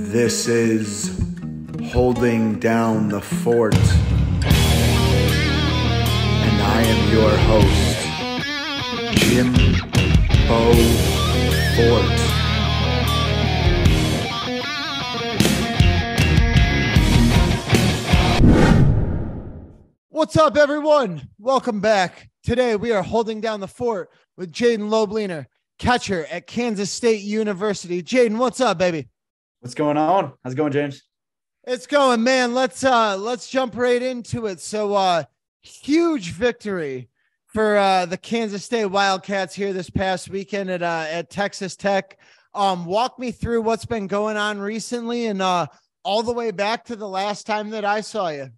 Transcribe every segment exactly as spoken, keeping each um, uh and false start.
This is Holding Down the Fort. And I am your host, Jim Bo Fort. What's up, everyone? Welcome back. Today, we are holding down the fort with Jayden Lobliner, catcher at Kansas State University. Jayden, what's up, baby? What's going on? How's it going, James? It's going, man. Let's uh, let's jump right into it. So, uh, huge victory for uh, the Kansas State Wildcats here this past weekend at uh, at Texas Tech. Um, walk me through what's been going on recently, and uh, all the way back to the last time that I saw you.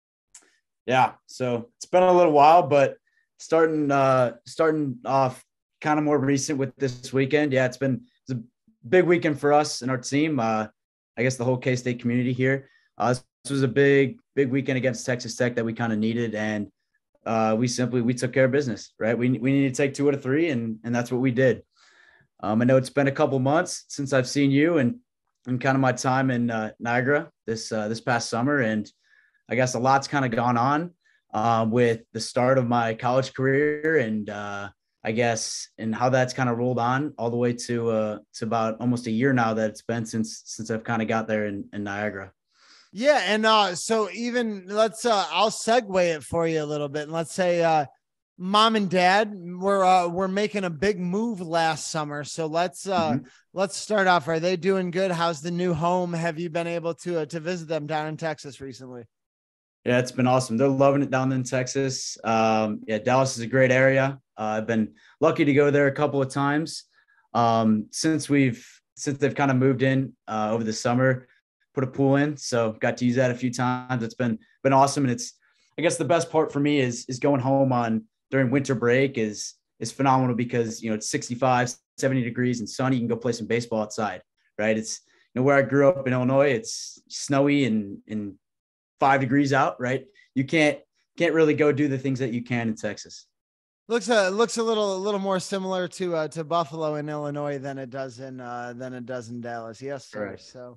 Yeah, so it's been a little while, but starting uh, starting off kind of more recent with this weekend. Yeah, it's been it's a big weekend for us and our team. Uh, I guess the whole K-State community here. Uh, this was a big, big weekend against Texas Tech that we kind of needed, and uh, we simply we took care of business. Right, we we needed to take two out of three, and and that's what we did. Um, I know it's been a couple months since I've seen you and and kind of my time in uh, Niagara this uh, this past summer, and I guess a lot's kind of gone on uh, with the start of my college career, and uh, I guess and how that's kind of rolled on all the way to uh, to about almost a year now that it's been since since I've kind of got there in, in Niagara. Yeah, and uh, so even let's uh, I'll segue it for you a little bit, and let's say uh, mom and dad were uh, we're making a big move last summer. So let's uh, mm-hmm. let's start off. Are they doing good? How's the new home? Have you been able to uh, to visit them down in Texas recently? Yeah, it's been awesome. They're loving it down in Texas. Um, yeah, Dallas is a great area. Uh, I've been lucky to go there a couple of times um, since we've since they've kind of moved in uh, over the summer, put a pool in. So got to use that a few times. It's been been awesome. And it's I guess the best part for me is is going home on during winter break is is phenomenal because, you know, it's sixty-five, seventy degrees and sunny. You can go play some baseball outside, right? It's, you know, where I grew up in Illinois, it's snowy and and five degrees out, right? You can't can't really go do the things that you can in Texas. Looks a looks a little a little more similar to uh, to Buffalo in Illinois than it does in uh, than it does in Dallas. Yes, sir. Right. So,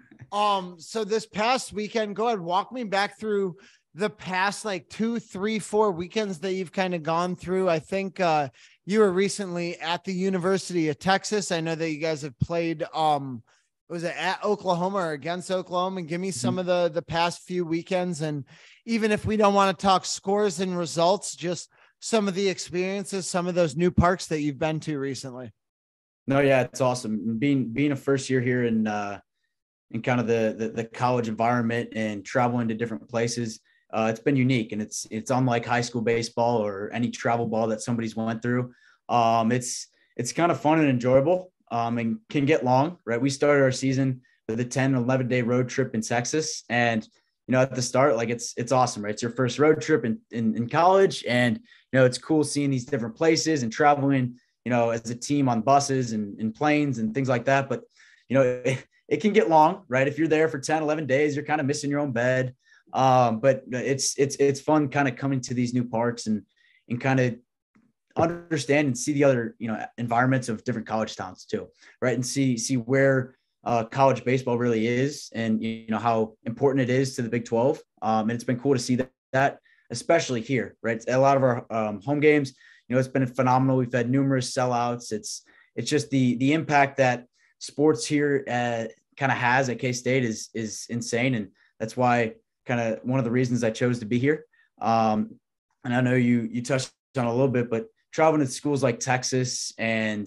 um, so this past weekend, go ahead, walk me back through the past like two, three, four weekends that you've kind of gone through. I think uh, you were recently at the University of Texas. I know that you guys have played. Um, was it at Oklahoma or against Oklahoma? And give me some of the, the past few weekends. And even if we don't want to talk scores and results, just some of the experiences, some of those new parks that you've been to recently. No, yeah, it's awesome. Being, being a first year here in, uh, in kind of the, the, the college environment and traveling to different places, uh, it's been unique, and it's, it's unlike high school baseball or any travel ball that somebody's went through. Um, it's, it's kind of fun and enjoyable. Um, and can get long, right? We started our season with a ten, eleven day road trip in Texas. And, you know, at the start, like it's, it's awesome, right? It's your first road trip in, in, in college. And, you know, it's cool seeing these different places and traveling, you know, as a team on buses and, and planes and things like that. But, you know, it, it can get long, right? If you're there for ten, eleven days, you're kind of missing your own bed. Um, but it's, it's, it's fun kind of coming to these new parks and, and kind of understand and see the other, you know, environments of different college towns too, right? And see, see where uh, college baseball really is, and, you know, how important it is to the Big twelve. Um, and it's been cool to see that, that especially here, right? A lot of our um, home games, you know, it's been phenomenal. We've had numerous sellouts. It's, it's just the, the impact that sports here uh, kind of has at K-State is, is insane. And that's why kind of one of the reasons I chose to be here. Um, and I know you, you touched on a little bit, but traveling to schools like Texas and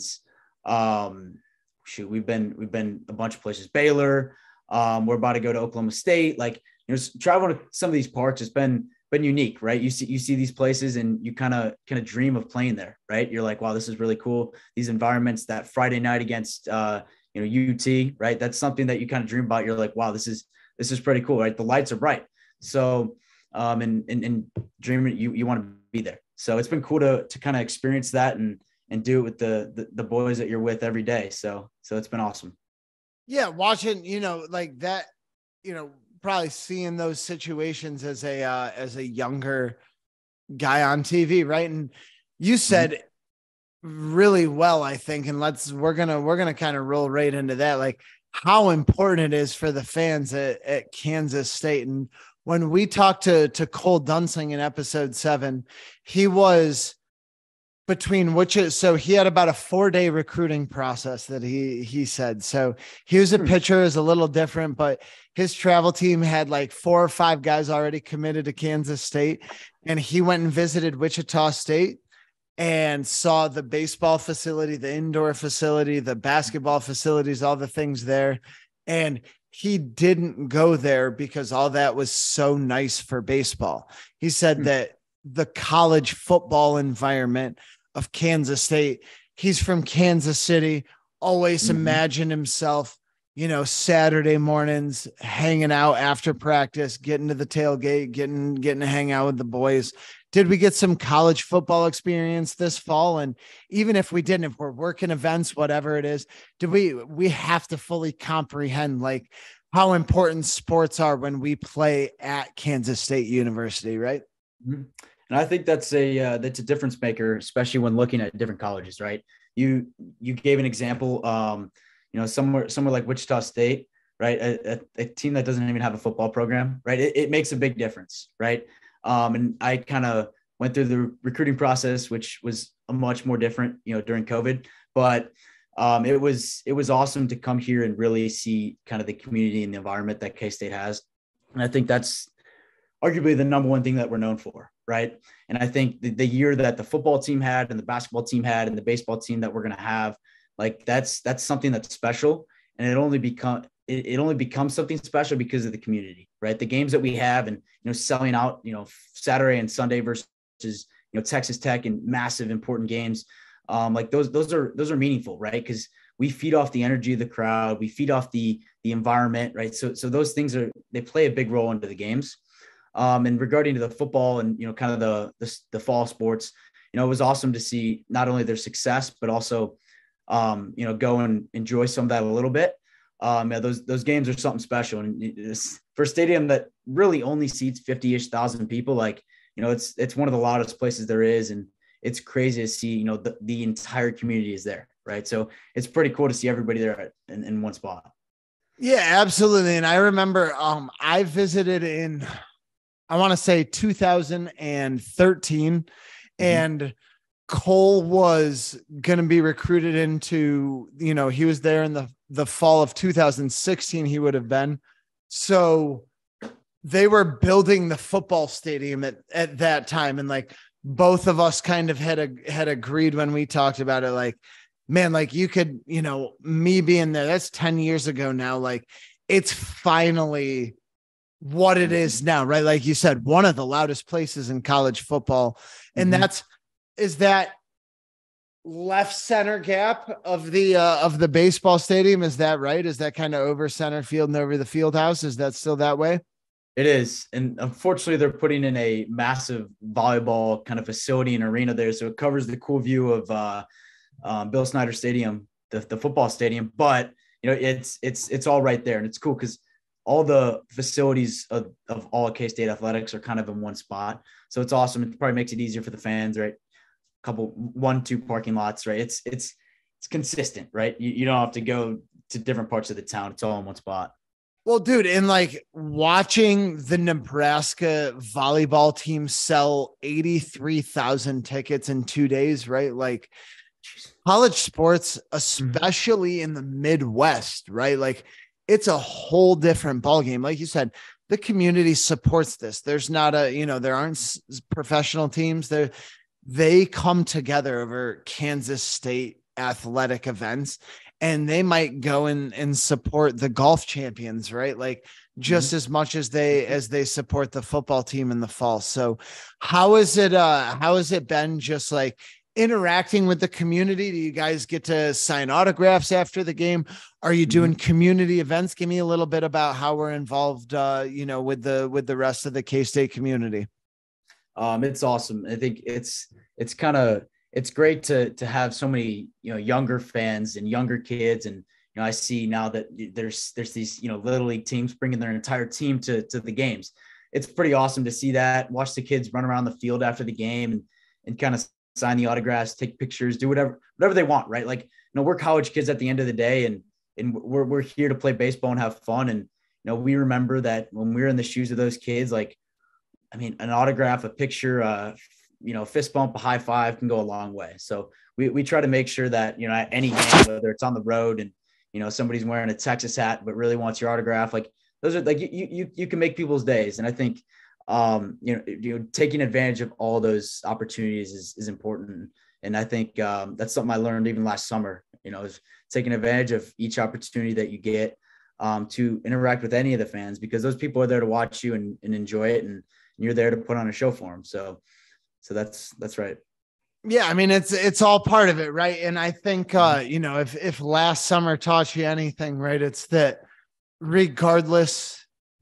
um, shoot, we've been, we've been a bunch of places, Baylor. Um, we're about to go to Oklahoma State. Like, you know, traveling to some of these parks has been, been unique, right? You see, you see these places and you kind of, kind of dream of playing there, right? You're like, wow, this is really cool. These environments, that Friday night against, uh, you know, U T, right? That's something that you kind of dream about. You're like, wow, this is, this is pretty cool, right? The lights are bright. So, um, and, and, and dreaming, you, you want to be there. So it's been cool to, to kind of experience that and, and do it with the, the, the boys that you're with every day. So, so it's been awesome. Yeah. Watching, you know, like that, you know, probably seeing those situations as a, uh, as a younger guy on T V. Right. And you said mm-hmm. really well, I think. And let's, we're going to, we're going to kind of roll right into that. Like how important it is for the fans at, at Kansas State. And when we talked to, to Cole Dunsling in episode seven, he was between which is, so he had about a four day recruiting process that he, he said, so he was a pitcher, is a little different, but his travel team had like four or five guys already committed to Kansas State. And he went and visited Wichita State and saw the baseball facility, the indoor facility, the basketball facilities, all the things there. And he didn't go there because all that was so nice for baseball. He said that the college football environment of Kansas State, he's from Kansas City, always mm-hmm. imagined himself, you know, Saturday mornings, hanging out after practice, getting to the tailgate, getting, getting to hang out with the boys. Did we get some college football experience this fall? And even if we didn't, if we're working events, whatever it is, did we, we have to fully comprehend like how important sports are when we play at Kansas State University, right? Mm-hmm. And I think that's a, uh, that's a difference maker, especially when looking at different colleges, right? You, you gave an example, um, you know, somewhere, somewhere like Wichita State, right? A, a, a team that doesn't even have a football program, right? It, it makes a big difference, right? Um, and I kind of went through the recruiting process, which was a much more different, you know, during COVID, but um, it was, it was awesome to come here and really see kind of the community and the environment that K-State has. And I think that's arguably the number one thing that we're known for. Right. And I think the, the year that the football team had and the basketball team had and the baseball team that we're going to have, like that's, that's something that's special. And it only become, it, it only becomes something special because of the community, right? The games that we have and, you know, selling out, you know, Saturday and Sunday versus, you know, Texas Tech and massive important games. Um, like those, those are, those are meaningful, right? Because we feed off the energy of the crowd. We feed off the, the environment, right? So, so those things are, they play a big role into the games. Um, and regarding to the football and, you know, kind of the, the, the fall sports, you know, it was awesome to see not only their success, but also, um, you know, go and enjoy some of that a little bit. Um, yeah, those, those games are something special. And it's, for a stadium that really only seats fifty-ish thousand people, like, you know, it's, it's one of the loudest places there is. And it's crazy to see, you know, the, the entire community is there. Right. So it's pretty cool to see everybody there in, in one spot. Yeah, absolutely. And I remember, um, I visited in, I want to say two thousand thirteen, mm-hmm. and Cole was going to be recruited into, you know, he was there in the, the fall of two thousand sixteen. He would have been. So they were building the football stadium at, at that time. And like both of us kind of had, a, had agreed when we talked about it, like, man, like you could, you know, me being there, that's ten years ago now. Like it's finally what it is now, right? Like you said, one of the loudest places in college football. And mm-hmm. that's, is that left center gap of the, uh, of the baseball stadium. Is that right? Is that kind of over center field and over the field house? Is that still that way? It is. And unfortunately they're putting in a massive volleyball kind of facility and arena there. So it covers the cool view of, uh, um, Bill Snyder Stadium, the, the football stadium, but you know, it's, it's, it's all right there. And it's cool because all the facilities of, of all K-State athletics are kind of in one spot. So it's awesome. It probably makes it easier for the fans, right? A couple, one, two parking lots, right? It's, it's, it's consistent, right? You, you don't have to go to different parts of the town. It's all in one spot. Well, dude, and like watching the Nebraska volleyball team sell eighty-three thousand tickets in two days, right? Like college sports, especially mm-hmm. in the Midwest, right? Like it's a whole different ballgame. Like you said, the community supports this. There's not a, you know, there aren't s- professional teams there. They come together over Kansas State athletic events, and they might go and, and support the golf champions, right? Like just mm-hmm. as much as they, as they support the football team in the fall. So how is it, uh, how has it been just like interacting with the community? Do you guys get to sign autographs after the game? Are you doing mm-hmm. community events? Give me a little bit about how we're involved, uh, you know, with the, with the rest of the K-State community. Um, it's awesome. I think it's, it's kind of, it's great to, to have so many, you know, younger fans and younger kids. And, you know, I see now that there's, there's these, you know, little league teams bringing their entire team to, to the games. It's pretty awesome to see that, watch the kids run around the field after the game and, and kind of sign the autographs, take pictures, do whatever, whatever they want. Right. Like, you know, we're college kids at the end of the day. And, and we're, we're here to play baseball and have fun. And, you know, we remember that when we were in the shoes of those kids, like, I mean, an autograph, a picture, uh, you know, fist bump, a high five can go a long way. So we, we try to make sure that, you know, at any game, whether it's on the road and, you know, somebody's wearing a Texas hat, but really wants your autograph, like those are like, you, you, you can make people's days. And I think, um, you know, you know, taking advantage of all those opportunities is, is important. And I think um, that's something I learned even last summer, you know, is taking advantage of each opportunity that you get um, to interact with any of the fans, because those people are there to watch you and, and enjoy it. And you're there to put on a show for them. So, so that's, that's right. Yeah. I mean, it's, it's all part of it. Right. And I think, uh, you know, if, if last summer taught you anything, right, it's that regardless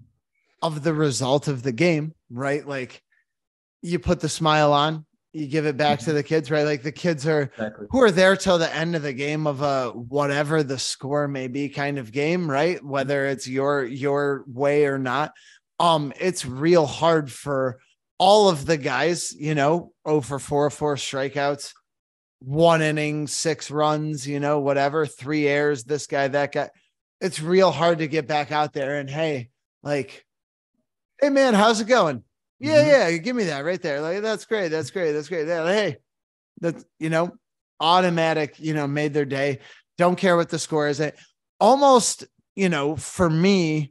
of the result of the game, right? Like you put the smile on, you give it back to the kids, right? Like the kids are exactly. who are there till the end of the game of a, whatever the score may be kind of game, right? Whether it's your, your way or not. Um, it's real hard for all of the guys, you know, oh for four, four strikeouts, one inning, six runs, you know, whatever, three errors, this guy, that guy. It's real hard to get back out there and, hey, like, hey man, how's it going? Yeah. Mm-hmm. Yeah. Give me that right there. Like, that's great. That's great. That's great. Yeah, like, hey, that's, you know, automatic, you know, made their day. Don't care what the score is. It almost, you know, for me,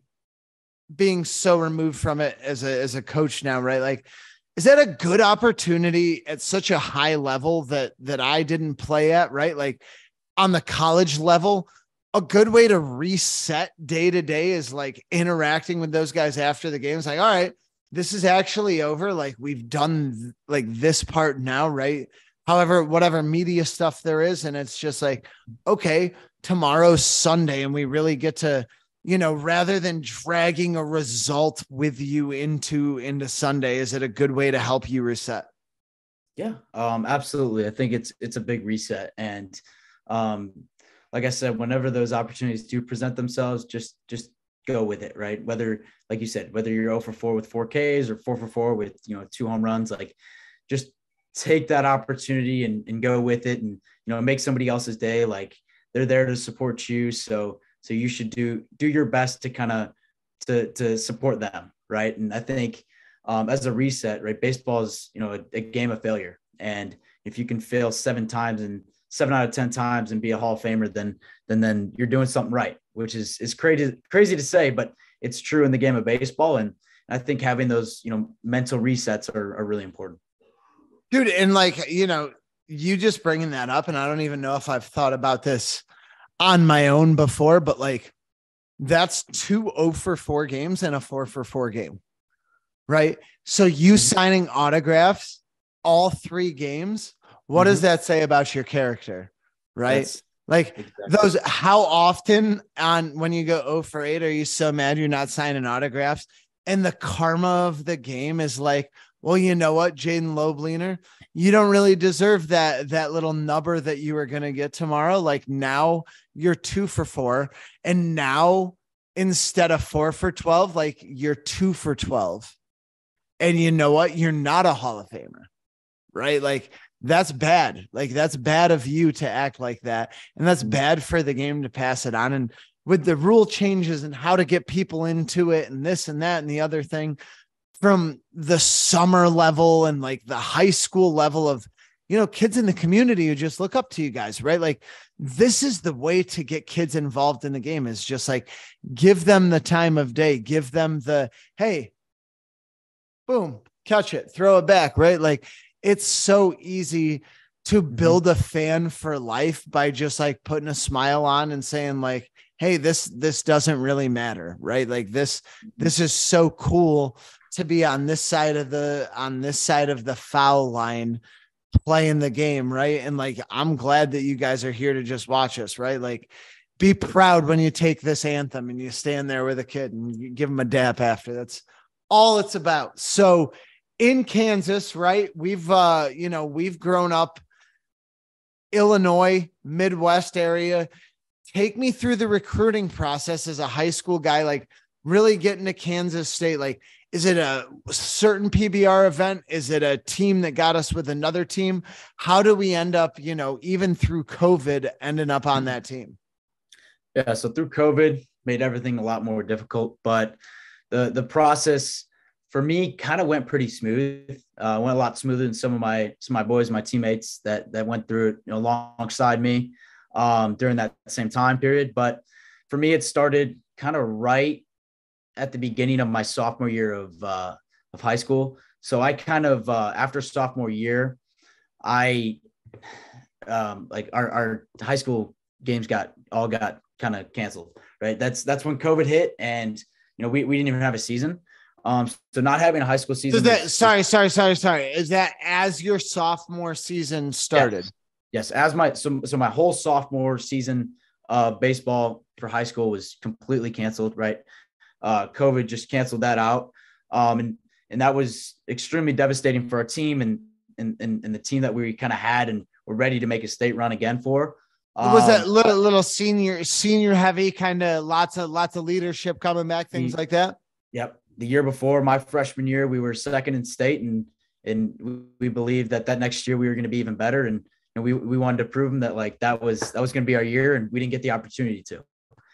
being so removed from it as a, as a coach now, right? Like, is that a good opportunity at such a high level that, that I didn't play at, right? Like on the college level, a good way to reset day to day is like interacting with those guys after the game. It's like, all right, this is actually over. Like we've done like this part now, right? However, whatever media stuff there is. And it's just like, okay, tomorrow's Sunday and we really get to, you know, rather than dragging a result with you into, into Sunday, is it a good way to help you reset? Yeah, um, absolutely. I think it's, it's a big reset. And um, like I said, whenever those opportunities do present themselves, just, just go with it. Right. Whether, like you said, whether you're oh for four with four Ks or four for four with, you know, two home runs, like just take that opportunity and, and go with it and, you know, make somebody else's day. Like they're there to support you. So, So you should do, do your best to kind of, to, to support them. Right. And I think um, as a reset, right, baseball is, you know, a, a game of failure. And if you can fail seven times and seven out of ten times and be a Hall of Famer, then, then, then you're doing something right, which is, is crazy, crazy to say, but it's true in the game of baseball. And I think having those, you know, mental resets are, are really important. Dude. And like, you know, you just bringing that up, and I don't even know if I've thought about this on my own before, but like that's two oh for four games and a four for four game, right? So you mm-hmm. signing autographs all three games, what mm-hmm. does that say about your character, right? That's, like exactly. those, how often on when you go oh for eight, are you so mad you're not signing autographs? And the karma of the game is like, well, you know what, Jayden Lobliner, you don't really deserve that, that little number that you were going to get tomorrow. Like now you're two for four. And now instead of four for twelve, like you're two for twelve. And you know what? You're not a Hall of Famer, right? Like that's bad. Like that's bad of you to act like that. And that's bad for the game to pass it on. And with the rule changes and how to get people into it and this and that and the other thing, from the summer level and like the high school level of, you know, kids in the community who just look up to you guys, right? Like this is the way to get kids involved in the game, is just like, give them the time of day, give them the, hey, boom, catch it, throw it back, right? Like it's so easy to build a fan for life by just like putting a smile on and saying like, hey, this, this doesn't really matter, right? Like this, this is so cool to be on this side of the, on this side of the foul line playing the game. Right. And like, I'm glad that you guys are here to just watch us, right? Like be proud when you take this anthem and you stand there with a kid and you give them a dap after. That's all it's about. So in Kansas, right, we've, uh, you know, we've grown up Illinois, Midwest area. Take me through the recruiting process as a high school guy, like really getting to Kansas State. Like, is it a certain P B R event? Is it a team that got us with another team? How do we end up, you know, even through COVID, ending up on that team? Yeah. So through COVID made everything a lot more difficult, but the, the process for me kind of went pretty smooth. Uh, went a lot smoother than some of my, some of my boys, my teammates that, that went through it, you know, alongside me um, during that same time period. But for me, it started kind of right at the beginning of my sophomore year of, uh, of high school. So I kind of, uh, after sophomore year, I, um, like our, our high school games got all got kind of canceled, right? That's, that's when COVID hit and, you know, we, we didn't even have a season. Um, so not having a high school season. Is that, was, sorry, sorry, sorry, sorry. Is that as your sophomore season started? Yes. Yes. As my, so, so my whole sophomore season of baseball for high school was completely canceled, right? Uh, COVID just canceled that out. Um, and, and that was extremely devastating for our team and, and, and, and the team that we kind of had and were ready to make a state run again for. Um, was that little, little senior, senior heavy kind of lots of, lots of leadership coming back, things we, like that? Yep. The year before my freshman year, we were second in state and, and we believed that that next year we were going to be even better. And, and we, we wanted to prove them that like, that was, that was going to be our year and we didn't get the opportunity to,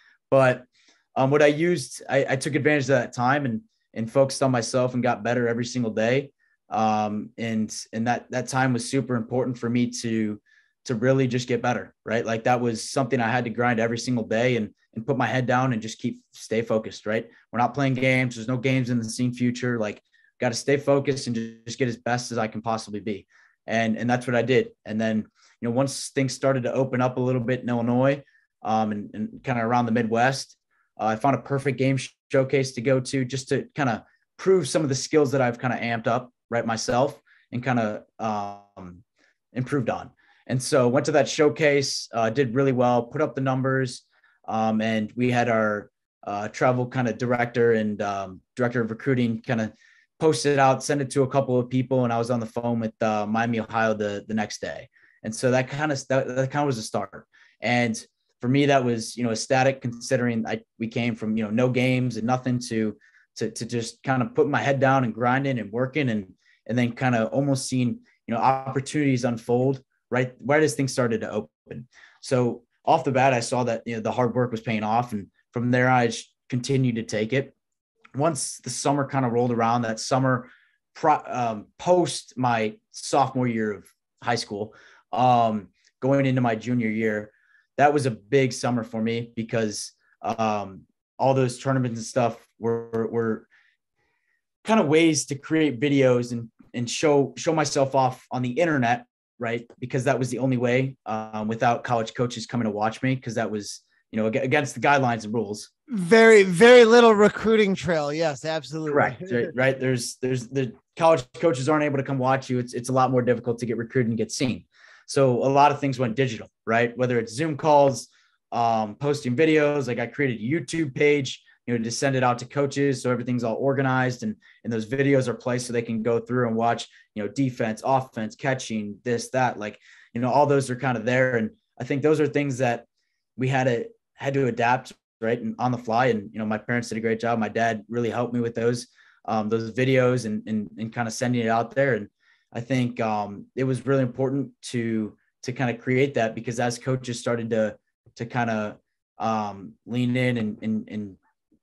but um, what I used, I, I took advantage of that time and, and focused on myself and got better every single day. Um, and, and that, that time was super important for me to, to really just get better, right? Like that was something I had to grind every single day and, and put my head down and just keep, stay focused, right? We're not playing games. There's no games in the scene future. Like got to stay focused and just, just get as best as I can possibly be. And, and that's what I did. And then, you know, once things started to open up a little bit in Illinois um, and, and kind of around the Midwest, uh, I found a perfect game showcase to go to just to kind of prove some of the skills that I've kind of amped up right myself and kind of um, improved on. And so went to that showcase, uh, did really well, put up the numbers. Um, and we had our uh, travel kind of director and um, director of recruiting kind of post it out, send it to a couple of people. And I was on the phone with uh, Miami, Ohio the, the next day. And so that kind of, that, that kind of was a start. And for me, that was, you know, ecstatic considering I, we came from, you know, no games and nothing to, to, to just kind of put my head down and grinding and working and, and then kind of almost seeing, you know, opportunities unfold right, right as things started to open. So off the bat, I saw that, you know, the hard work was paying off. And from there, I just continued to take it. Once the summer kind of rolled around, that summer pro, um, post my sophomore year of high school, um, going into my junior year, that was a big summer for me because um, all those tournaments and stuff were, were kind of ways to create videos and, and show, show myself off on the internet, right? Because that was the only way um, without college coaches coming to watch me. Cause that was, you know, against the guidelines and rules. Very, very little recruiting trail. Yes, absolutely. Correct. Right. There's, there's the college coaches aren't able to come watch you. It's, it's a lot more difficult to get recruited and get seen. So a lot of things went digital, right? Whether it's Zoom calls, um, posting videos, like I created a YouTube page, you know, to send it out to coaches. So everything's all organized and, and those videos are placed so they can go through and watch, you know, defense, offense, catching, this, that, like, you know, all those are kind of there. And I think those are things that we had to, had to adapt, right. And on the fly. And, you know, my parents did a great job. My dad really helped me with those, um, those videos and, and, and kind of sending it out there. And I think um, it was really important to, to kind of create that because as coaches started to, to kind of um, lean in and, and, and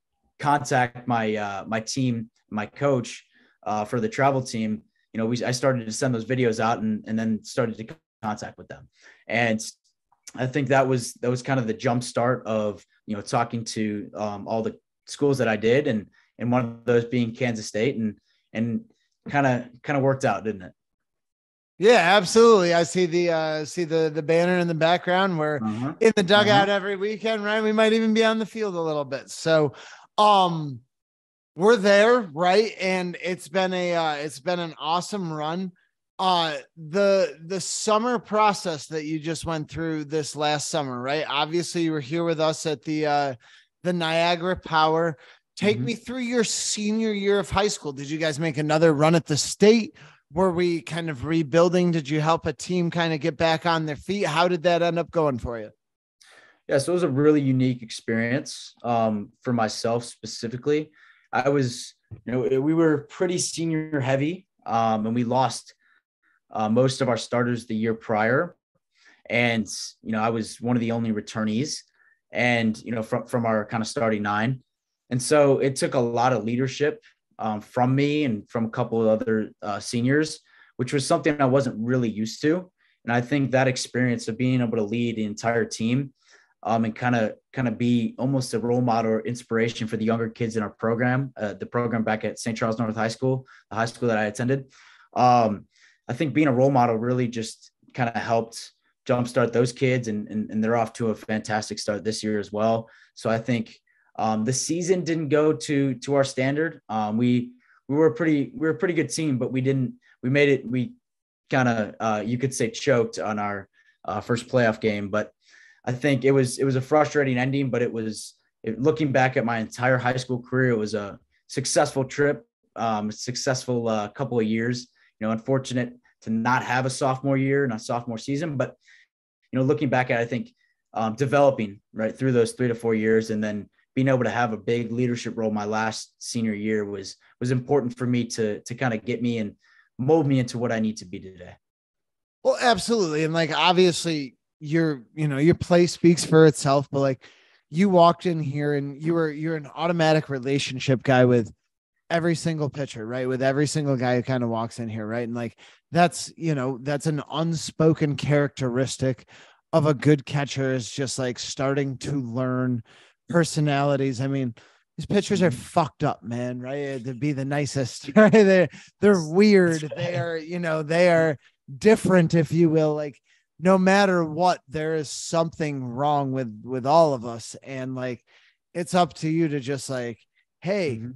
contact my, uh, my team, my coach uh, for the travel team, you know, we, I started to send those videos out and, and then started to contact with them. And I think that was, that was kind of the jump start of, you know, talking to um, all the schools that I did and, and one of those being Kansas State and, and kind of, kind of worked out, didn't it? Yeah, absolutely. I see the uh see the the banner in the background. We're uh-huh. in the dugout uh-huh. every weekend, right? We might even be on the field a little bit. So um we're there, right? And it's been a uh it's been an awesome run. Uh the the summer process that you just went through this last summer, right? Obviously you were here with us at the uh the Niagara Power. Take mm-hmm. me through your senior year of high school. Did you guys make another run at the state? Were we kind of rebuilding? Did you help a team kind of get back on their feet? How did that end up going for you? Yeah, so it was a really unique experience um, for myself specifically. I was, you know, we were pretty senior heavy um, and we lost uh, most of our starters the year prior. And, you know, I was one of the only returnees. and, you know, from, from our kind of starting nine. And so it took a lot of leadership um, from me and from a couple of other uh, seniors, which was something I wasn't really used to. And I think that experience of being able to lead the entire team um, and kind of kind of be almost a role model or inspiration for the younger kids in our program, uh, the program back at Saint Charles North High School, the high school that I attended. Um, I think being a role model really just kind of helped jumpstart those kids, and, and, and they're off to a fantastic start this year as well. So I think um, the season didn't go to to our standard. Um, we we were a pretty we were a pretty good team, but we didn't we made it we kind of uh, you could say choked on our uh, first playoff game. But I think it was it was a frustrating ending, but it was it, looking back at my entire high school career, it was a successful trip, um, a successful uh, couple of years. You know, unfortunate to not have a sophomore year and a sophomore season, but you know, looking back at, I think um, developing right through those three to four years, and then being able to have a big leadership role my last senior year was was important for me to to kind of get me and mold me into what I need to be today. Well, absolutely. And like, obviously your, you know, your play speaks for itself, but like you walked in here and you were, you're an automatic relationship guy with every single pitcher, right? With every single guy who kind of walks in here. Right. And like, that's, you know, that's an unspoken characteristic of a good catcher, is just like starting to learn personalities. I mean, these pitchers are fucked up, man, right? To be the nicest, right? They're, they're weird. Right. They are, you know, they are different, if you will. Like, no matter what, there is something wrong with, with all of us. And like, it's up to you to just like, hey, mm-hmm.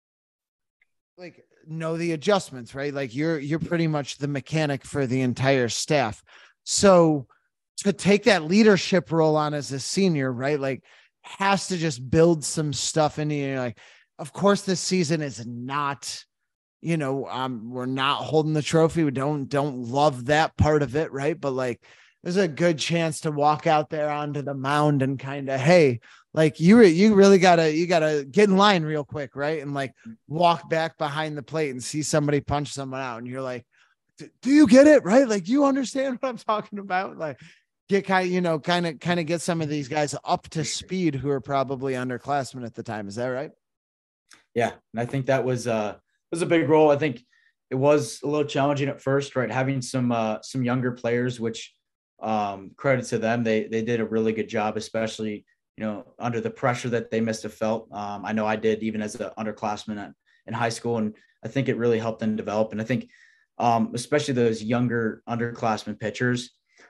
like know the adjustments, right? Like you're, you're pretty much the mechanic for the entire staff. So to take that leadership role on as a senior, right? Like, has to just build some stuff in you. Like, of course, this season is not, you know, um, we're not holding the trophy. We don't, don't love that part of it. Right. But like, there's a good chance to walk out there onto the mound and kind of, hey, like you, you really gotta, you gotta get in line real quick. Right. And like walk back behind the plate and see somebody punch someone out. And you're like, do you get it? Right. Like, you understand what I'm talking about? Like, get kind of, you know, kind of, kind of get some of these guys up to speed who are probably underclassmen at the time. Is that right? Yeah. And I think that was, uh, was a big role. I think it was a little challenging at first, right? Having some, uh, some younger players, which, um, credit to them. They, they did a really good job, especially, you know, under the pressure that they must have felt. Um, I know I did even as an underclassman at, in high school. And I think it really helped them develop. And I think, um, especially those younger underclassmen pitchers,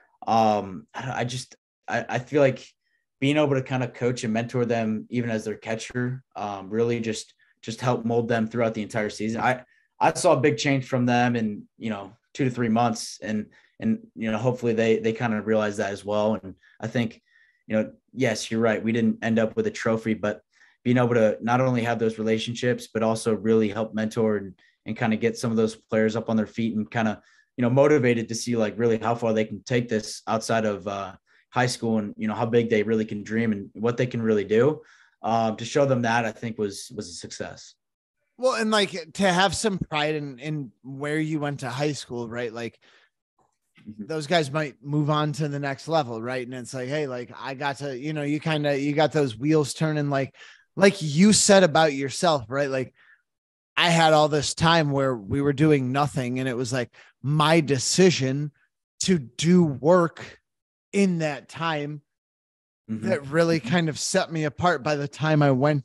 Um, I just, I, I feel like being able to kind of coach and mentor them, even as their catcher, um, really just, just help mold them throughout the entire season. I, I saw a big change from them in, you know, two to three months. And, and, you know, hopefully they, they kind of realize that as well. And I think, you know, yes, you're right. We didn't end up with a trophy, but being able to not only have those relationships, but also really help mentor and, and kind of get some of those players up on their feet and kind of, you know, motivated to see like really how far they can take this outside of uh, high school, and, you know, how big they really can dream and what they can really do. Um, to show them that, I think was, was a success. Well, and like to have some pride in, in where you went to high school, right? Like mm-hmm. those guys might move on to the next level. Right. And it's like, hey, like I got to, you know, you kind of, you got those wheels turning, like, like you said about yourself, right? Like I had all this time where we were doing nothing, and it was like my decision to do work in that time mm-hmm. that really kind of set me apart by the time I went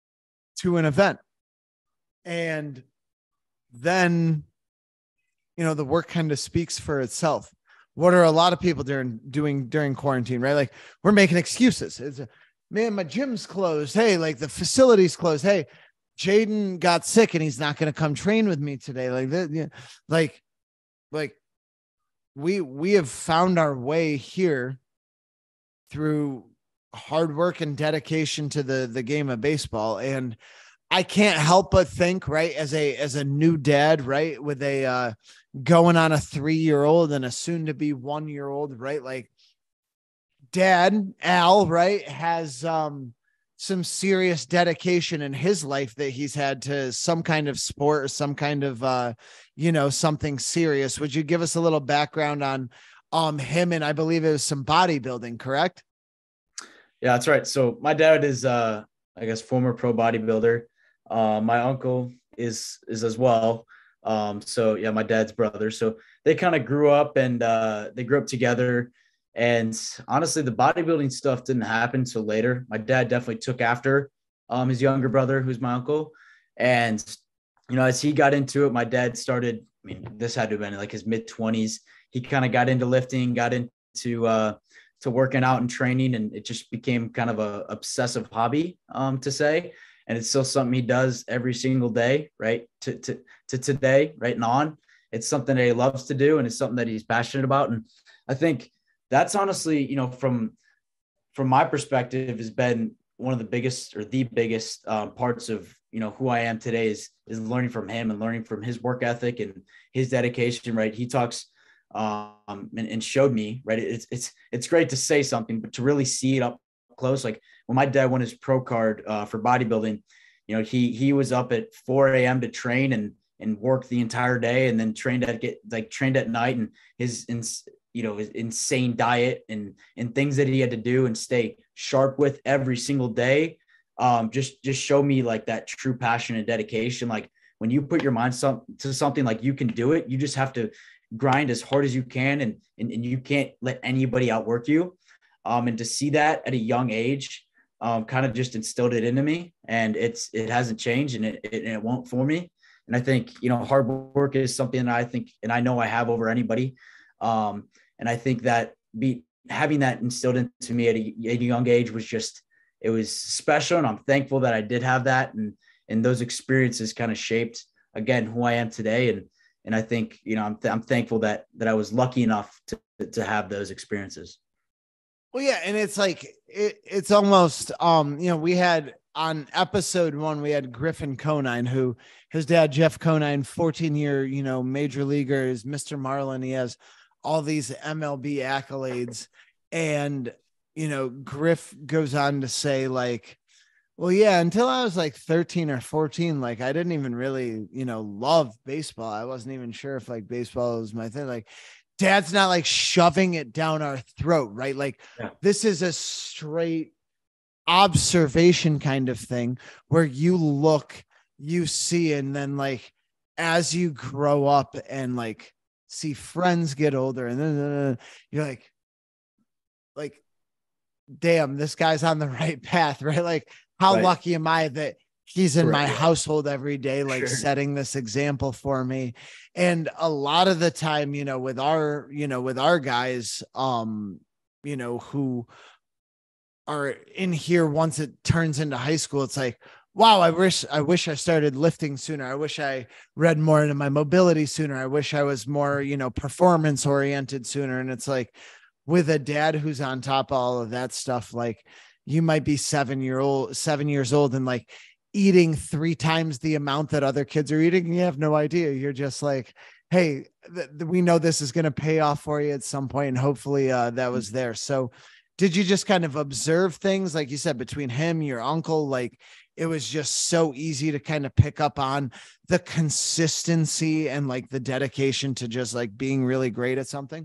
to an event. And then, you know, the work kind of speaks for itself. What are a lot of people doing, doing during quarantine, right? Like we're making excuses. It's, man, my gym's closed. Hey, like the facility's closed. Hey, Jayden got sick and he's not going to come train with me today. Like that, yeah, like, like we, we have found our way here through hard work and dedication to the, the game of baseball. And I can't help but think, right, as a, as a new dad, right, with a, uh, going on a three-year-old and a soon to be one-year-old, right? Like dad, Al, right, has, um, some serious dedication in his life that he's had to some kind of sport or some kind of, uh, you know, something serious. Would you give us a little background on, um, him? And I believe it was some bodybuilding, correct? Yeah, that's right. So my dad is, uh, I guess, former pro bodybuilder. Uh, my uncle is is as well. Um, so yeah, my dad's brother. So they kind of grew up and uh, they grew up together. And honestly, the bodybuilding stuff didn't happen till later. My dad definitely took after um, his younger brother, who's my uncle. And you know, as he got into it, my dad started. I mean, this had to have been like his mid twenties. He kind of got into lifting, got into uh, to working out and training, and it just became kind of a obsessive hobby, um, to say. And it's still something he does every single day, right? To, to, to today, right and on. It's something that he loves to do, and it's something that he's passionate about. And I think that's honestly, you know, from from my perspective, has been one of the biggest or the biggest uh, parts of, you know, who I am today is is learning from him and learning from his work ethic and his dedication. Right? He talks um, and, and showed me, right. It's, it's, it's great to say something, but to really see it up close. Like when my dad won his pro card uh, for bodybuilding, you know, he, he was up at four a.m. to train and, and work the entire day. And then trained at get like trained at night, and his, you know, his insane diet and, and things that he had to do and stay sharp with every single day. Um, just, just show me like that true passion and dedication. Like when you put your mind some, to something, like you can do it, you just have to grind as hard as you can, and, and, and you can't let anybody outwork you. Um, and to see that at a young age, um, kind of just instilled it into me, and it's, it hasn't changed, and it, it, and it won't for me. And I think, you know, hard work is something that I think, and I know I have over anybody. Um, and I think that be having that instilled into me at a, at a young age was just, it was special. And I'm thankful that I did have that. And, and those experiences kind of shaped, again, who I am today. And, And I think, you know, I'm, th- I'm thankful that, that I was lucky enough to, to have those experiences. Well, yeah. And it's like, it, it's almost, um, you know, we had on episode one, we had Griffin Conine, who his dad, Jeff Conine, fourteen year, you know, major leaguer, is Mister Marlin. He has all these M L B accolades. And, you know, Griff goes on to say, like, well, yeah, until I was like thirteen or fourteen, like I didn't even really, you know, love baseball. I wasn't even sure if like baseball was my thing. Like dad's not like shoving it down our throat, right? Like yeah. This is a straight observation kind of thing where you look, you see, and then like as you grow up and like see friends get older, and then uh, you're like, like, damn, this guy's on the right path, right? Like, how right. lucky am I that he's in Correct. my household every day, like sure. setting this example for me. And a lot of the time, you know, with our, you know, with our guys, um, you know, who are in here, once it turns into high school, it's like, wow, I wish, I wish I started lifting sooner. I wish I read more into my mobility sooner. I wish I was more, you know, performance oriented sooner. And it's like, with a dad who's on top of all of that stuff, like, you might be seven year old, seven years old and like eating three times the amount that other kids are eating. You have no idea. You're just like, hey, th- th- we know this is going to pay off for you at some point. And hopefully uh, that was there. So did you just kind of observe things, like you said, between him, your uncle, like it was just so easy to kind of pick up on the consistency and like the dedication to just like being really great at something?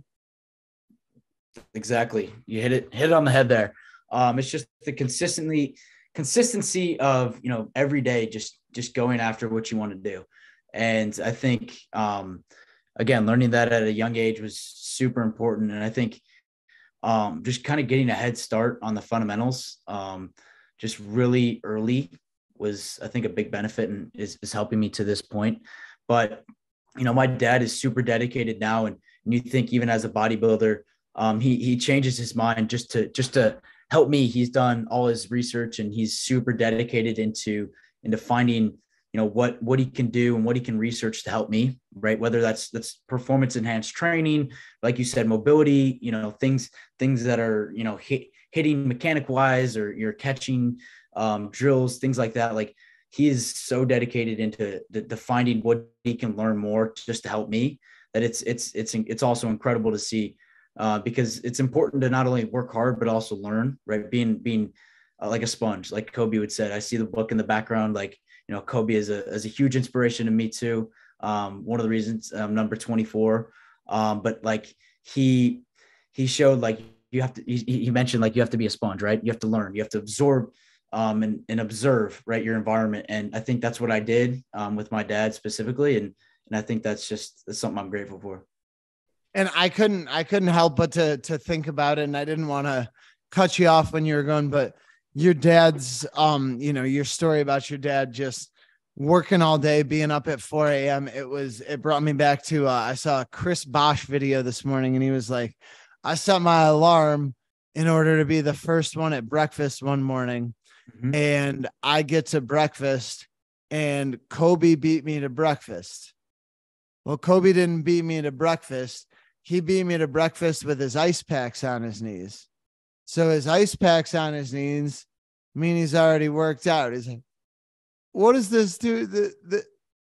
Exactly. You hit it, hit it on the head there. Um, it's just the consistently consistency of, you know, every day, just, just going after what you want to do. And I think, um, again, learning that at a young age was super important. And I think, um, just kind of getting a head start on the fundamentals, um, just really early was, I think, a big benefit and is, is helping me to this point. But, you know, my dad is super dedicated now. And, and you think even as a bodybuilder, um, he, he changes his mind just to, just to, help me. He's done all his research and he's super dedicated into, into finding, you know, what, what he can do and what he can research to help me, right? Whether that's, that's performance enhanced training, like you said, mobility, you know, things, things that are, you know, hit, hitting mechanic wise, or you're catching um, drills, things like that. Like he is so dedicated into the, the finding what he can learn more just to help me, that it's, it's, it's, it's also incredible to see. Uh, because it's important to not only work hard, but also learn, right? Being, being uh, like a sponge, like Kobe would say. I see the book in the background. Like, you know, Kobe is a, is a huge inspiration to me too. Um, one of the reasons I'm number twenty-four. Um, but like he, he showed like, you have to, he, he mentioned like, you have to be a sponge, right? You have to learn, you have to absorb um, and, and observe, right, your environment. And I think that's what I did um, with my dad specifically. And, and I think that's just that's something I'm grateful for. And I couldn't, I couldn't help but to, to think about it. And I didn't want to cut you off when you were going, but your dad's, um, you know, your story about your dad just working all day, being up at four a.m. It was, it brought me back to, uh, I saw a Chris Bosch video this morning, and he was like, I set my alarm in order to be the first one at breakfast one morning. Mm-hmm. And I get to breakfast and Kobe beat me to breakfast. Well, Kobe didn't beat me to breakfast. He beat me to breakfast with his ice packs on his knees. So his ice packs on his knees mean he's already worked out. He's like, what does this do? The, the,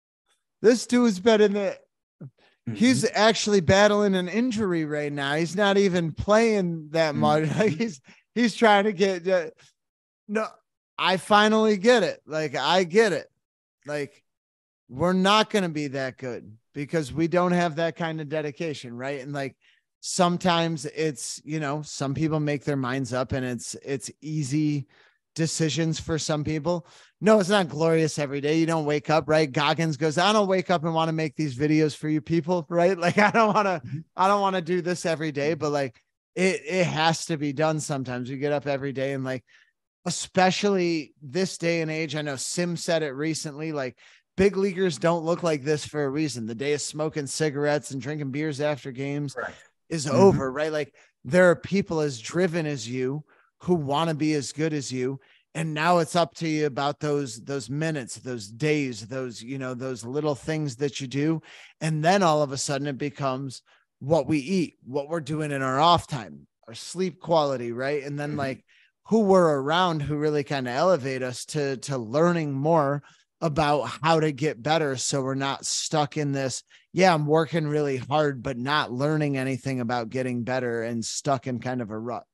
this dude's been in the, mm-hmm. he's actually battling an injury right now. He's not even playing that much. Mm-hmm. Like he's, he's trying to get, uh, no, I finally get it. Like, I get it. Like, we're not going to be that good because we don't have that kind of dedication. Right. And like, sometimes it's, you know, some people make their minds up and it's, it's easy decisions for some people. No, it's not glorious every day. You don't wake up, right? Goggins goes, I don't wake up and want to make these videos for you people. Right. Like, I don't want to, I don't want to do this every day, but like it, it has to be done. Sometimes you get up every day and like, especially this day and age, I know Sim said it recently, like big leaguers don't look like this for a reason. The day of smoking cigarettes and drinking beers after games right. is mm-hmm. over, right? Like there are people as driven as you who want to be as good as you. And now it's up to you about those, those minutes, those days, those, you know, those little things that you do. And then all of a sudden it becomes what we eat, what we're doing in our off time, our sleep quality. Right. And then mm-hmm. like who we're around who really kind of elevate us to, to learning more about how to get better. So we're not stuck in this. Yeah, I'm working really hard, but not learning anything about getting better and stuck in kind of a rut.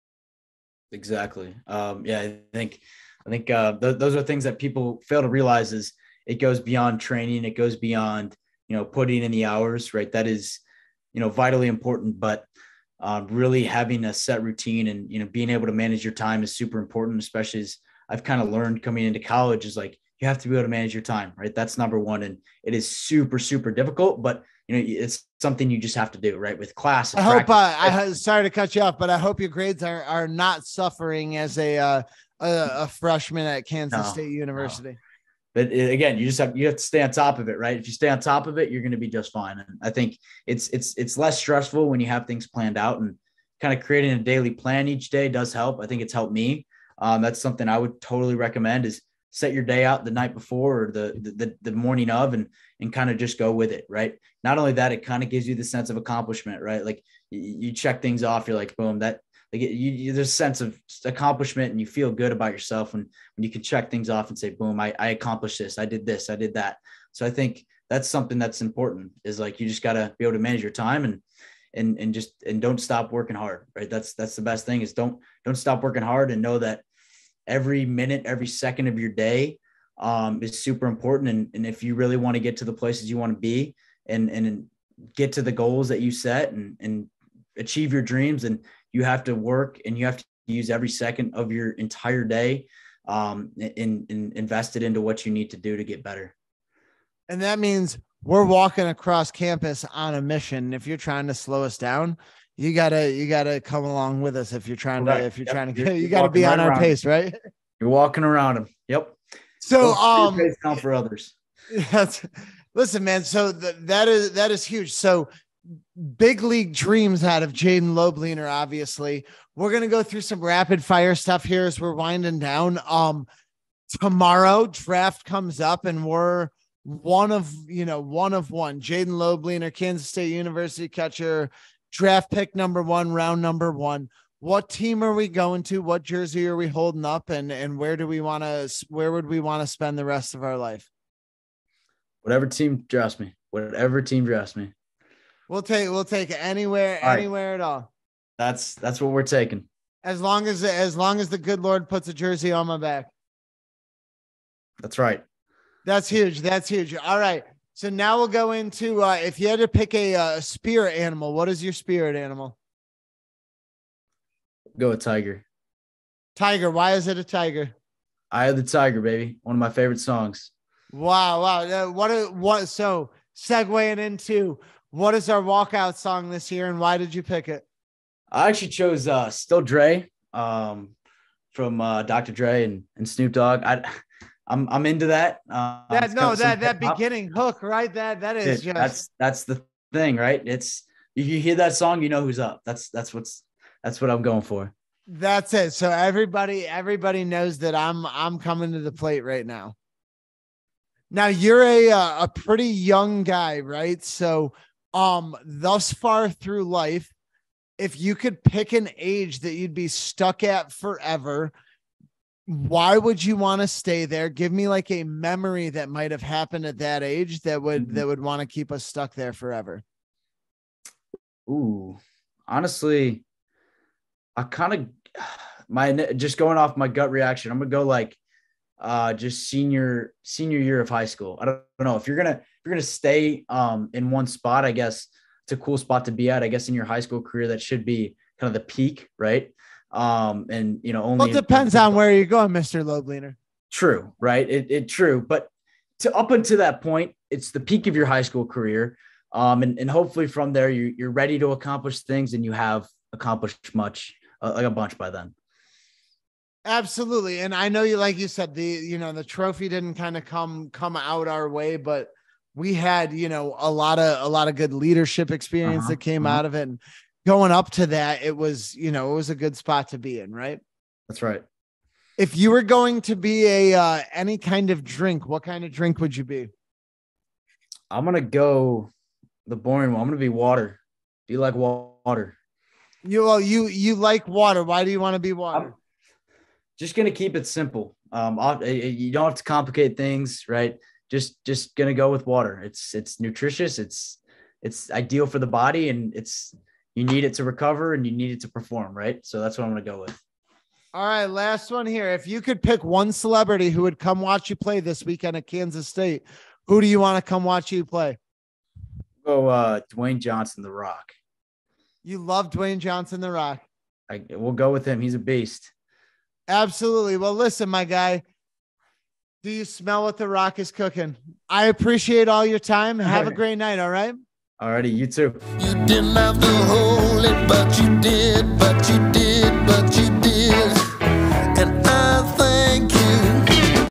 Exactly. Um, yeah, I think, I think uh, th- those are things that people fail to realize is it goes beyond training. It goes beyond, you know, putting in the hours, right? That is, you know, vitally important, but uh, really having a set routine and, you know, being able to manage your time is super important, especially as I've kind of learned coming into college is like, you have to be able to manage your time, right? That's number one. And it is super, super difficult, but you know, it's something you just have to do, right? With class. I hope, uh, I sorry to cut you off, but I hope your grades are, are not suffering as a, uh, a, a freshman at Kansas no, State University. No. But again, you just have, you have to stay on top of it, right? If you stay on top of it, you're going to be just fine. And I think it's, it's, it's less stressful when you have things planned out, and kind of creating a daily plan each day does help. I think it's helped me. Um, that's something I would totally recommend is set your day out the night before or the, the, the morning of, and, and kind of just go with it. Right. Not only that, it kind of gives you the sense of accomplishment, right? Like you, you check things off. You're like, boom, that like you, you, there's a sense of accomplishment and you feel good about yourself when, when you can check things off and say, boom, I, I accomplished this. I did this. I did that. So I think that's something that's important is like, you just got to be able to manage your time and, and, and just, and don't stop working hard. Right. That's, that's the best thing is don't, don't stop working hard, and know that every minute, every second of your day um, is super important. And, and if you really want to get to the places you want to be and, and get to the goals that you set and, and achieve your dreams, and you have to work and you have to use every second of your entire day um, and, and invest it into what you need to do to get better. And that means we're walking across campus on a mission. If you're trying to slow us down, you gotta, you gotta come along with us. If you're trying right. to, if you're yep. trying to you're, get, you gotta be on right our pace, right? You're walking around them. Yep. So, um, pace down for others. That's, listen, man. So the, that is, that is huge. So big league dreams out of Jayden Lobliner. Obviously we're going to go through some rapid fire stuff here as we're winding down. Um, tomorrow draft comes up and we're one of, you know, one of one. Jayden Lobliner, Kansas State University catcher, draft pick number one, round number one. What team are we going to? What jersey are we holding up? And, and where do we want to, where would we want to spend the rest of our life? Whatever team drafts me, whatever team drafts me. We'll take, we'll take it anywhere, all anywhere right. at all. That's, that's what we're taking. As long as, as long as the good Lord puts a jersey on my back. That's right. That's huge. That's huge. All right. So now we'll go into, uh, if you had to pick a, uh, spirit animal, what is your spirit animal? Go with Tiger. Tiger. Why is it a Tiger? Eye of the Tiger, baby. One of my favorite songs. Wow. Wow. Uh, What, a- what, so segueing into what is our walkout song this year and why did you pick it? I actually chose uh, Still Dre um, from uh, Doctor Dre and, and Snoop Dogg. I, I'm I'm into that. Uh, That, it's no, kind of that, some that hip-hop. beginning hook, right? That, that is It- just, that's that's the thing, right? It's if you hear that song, you know who's up. That's that's what's that's what I'm going for. that's it. So everybody, everybody knows that I'm, I'm coming to the plate right now. Now you're a, uh, a pretty young guy, right? So, um, thus far through life, if you could pick an age that you'd be stuck at forever, why would you want to stay there? Give me like a memory that might have happened at that age that would, Mhm. that would want to keep us stuck there forever. Ooh, honestly, I kind of my just going off my gut reaction. I'm gonna go like uh just senior senior year of high school. I don't, I don't know if you're gonna if you're gonna stay um in one spot. I guess it's a cool spot to be at. I guess in your high school career, that should be kind of the peak, right? Um, and you know, only Well, it depends on where you're going, Mister Lobliner. True, right? It, it true, but to up until that point, it's the peak of your high school career. Um, and, and hopefully from there, you, you're ready to accomplish things and you have accomplished much, uh, like a bunch by then. Absolutely. And I know you, like you said, the, you know, the trophy didn't kind of come, come out our way, but we had, you know, a lot of, a lot of good leadership experience Uh-huh, that came uh-huh. out of it. And going up to that, it was, you know, it was a good spot to be in, right? That's right. If you were going to be a, uh, any kind of drink, what kind of drink would you be? I'm going to go the boring one. I'm going to be water. Do you like wa- water? You, well, you, you like water. Why do you want to be water? I'm just going to keep it simple. Um, I'll- you don't have to complicate things, right? Just, just going to go with water. It's, it's nutritious. It's, it's ideal for the body and it's, you need it to recover and you need it to perform, right? So that's what I'm going to go with. All right, last one here. If you could pick one celebrity who would come watch you play this weekend at Kansas State, who do you want to come watch you play? Go uh, Dwayne Johnson, The Rock. You love Dwayne Johnson, The Rock. I, we'll go with him. He's a beast. Absolutely. Well, listen, my guy, do you smell what The Rock is cooking? I appreciate all your time. Have a great night. All right. Alrighty, you too. You didn't have to hold it, but you did, but you did.